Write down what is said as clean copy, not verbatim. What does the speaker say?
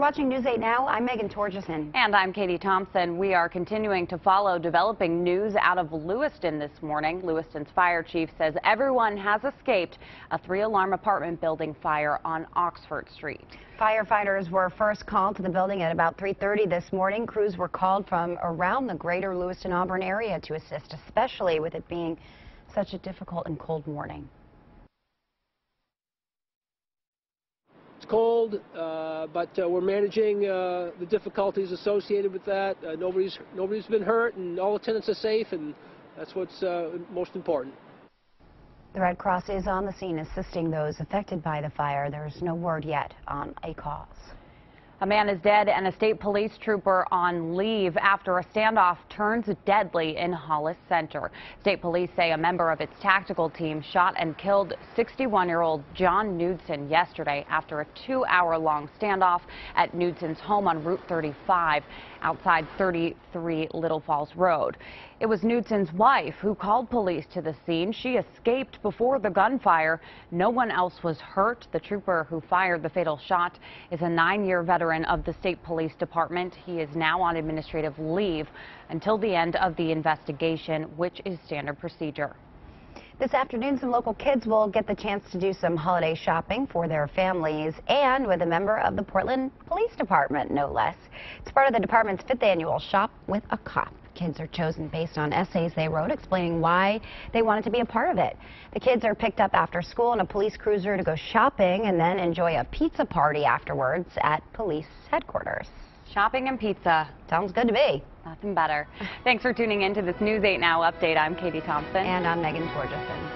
watching News 8 Now. I'm Meghan Torjussen. And I'm Katie Thompson. We are continuing to follow developing news out of Lewiston this morning. Lewiston's fire chief says everyone has escaped a 3-alarm apartment building fire on Oxford Street. Firefighters were first called to the building at about 3:30 this morning. Crews were called from around the greater Lewiston-Auburn area to assist, especially with it being such a difficult and cold morning. It's cold, but we're managing the difficulties associated with that. Nobody's been hurt, and all the tenants are safe, and that's what's most important. The Red Cross is on the scene assisting those affected by the fire. There's no word yet on a cause. A man is dead and a state police trooper on leave after a standoff turns deadly in Hollis Center. State police say a member of its tactical team shot and killed 61-year-old John Knudsen yesterday after a 2-hour-long standoff at Knudsen's home on Route 35 outside 33 Little Falls Road. It was Knudsen's wife who called police to the scene. She escaped before the gunfire. No one else was hurt. The trooper who fired the fatal shot is a 9-year veteran of the state police department. He is now on administrative leave until the end of the investigation, which is standard procedure. This afternoon, some local kids will get the chance to do some holiday shopping for their families and with a member of the Portland Police Department, no less. It's part of the department's 5th annual Shop with a Cop. Kids are chosen based on essays they wrote explaining why they wanted to be a part of it. The kids are picked up after school in a police cruiser to go shopping and then enjoy a pizza party afterwards at police headquarters. Shopping and pizza. Sounds good to me. Nothing better. Thanks for tuning in to this News 8 Now update. I'm Katie Thompson. And I'm Meghan Torjussen.